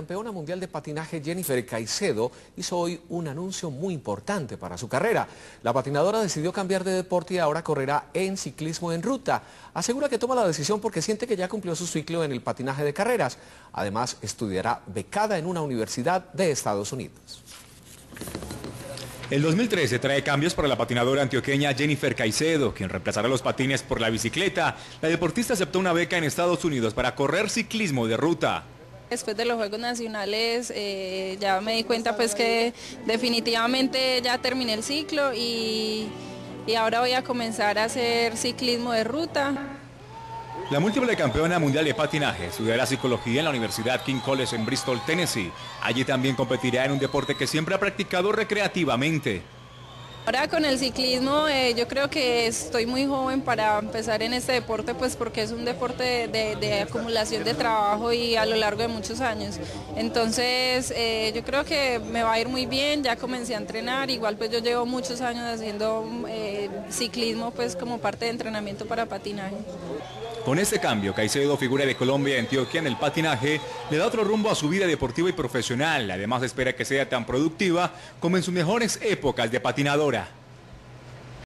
campeona mundial de patinaje Jennifer Caicedo hizo hoy un anuncio muy importante para su carrera. La patinadora decidió cambiar de deporte y ahora correrá en ciclismo en ruta. Asegura que toma la decisión porque siente que ya cumplió su ciclo en el patinaje de carreras. Además, estudiará becada en una universidad de Estados Unidos. El 2013 trae cambios para la patinadora antioqueña Jennifer Caicedo, quien reemplazará los patines por la bicicleta. La deportista aceptó una beca en Estados Unidos para correr ciclismo de ruta. Después de los Juegos Nacionales ya me di cuenta pues que definitivamente ya terminé el ciclo y ahora voy a comenzar a hacer ciclismo de ruta. La múltiple campeona mundial de patinaje estudiará psicología en la Universidad King College en Bristol, Tennessee. Allí también competirá en un deporte que siempre ha practicado recreativamente. Ahora con el ciclismo yo creo que estoy muy joven para empezar en este deporte, pues porque es un deporte de acumulación de trabajo y a lo largo de muchos años. Entonces yo creo que me va a ir muy bien, ya comencé a entrenar, igual pues yo llevo muchos años haciendo ciclismo pues como parte de entrenamiento para patinaje. Con este cambio, Caicedo, figura de Colombia y Antioquia en el patinaje, le da otro rumbo a su vida deportiva y profesional. Además espera que sea tan productiva como en sus mejores épocas de patinadora.